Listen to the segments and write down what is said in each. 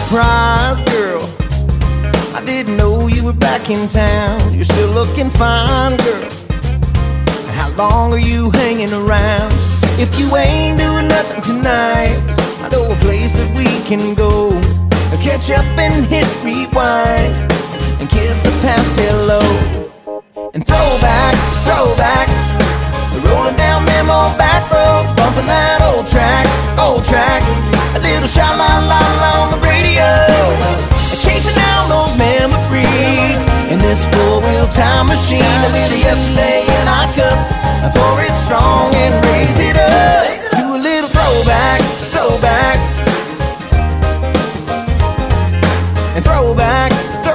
surprise, girl. I didn't know you were back in town. You're still looking fine, girl. How long are you hanging around? If you ain't doing nothing tonight, I know a place that we can go. Catch up and hit rewind and kiss the past hello. And throw back, rolling down them old back roads, bumping that old track, a little sha-la-la-la on the radio, chasing down those memories in this four-wheel time machine. A little yesterday in our cup, I pour it strong and raise it up to a little throwback, and throwback.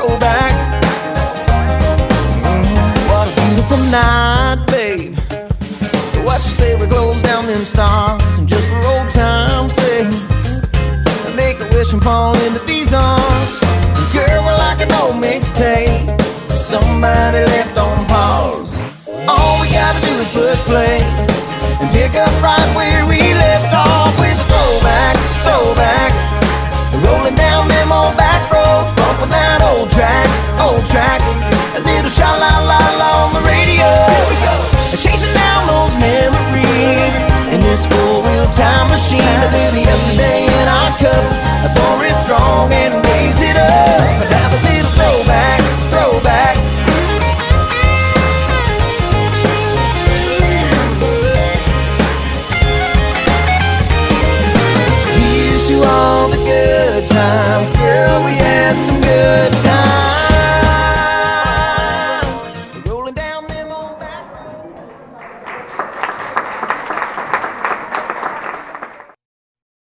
What a beautiful night, babe. What you say we close down them stars and just for old time's sake, make a wish and fall into these arms. Girl, we're like an old mixtape somebody left on pause. All we gotta do is push play and pick up right where we left off with a throwback, rolling down them old back roads, bumping that old track, a little sha-la-la-la on the radio, chasing down those memories in this four-wheel time machine. A little yesterday in our cup, I pour it strong and raise it up, and have a little throwback. Here's to all the good times,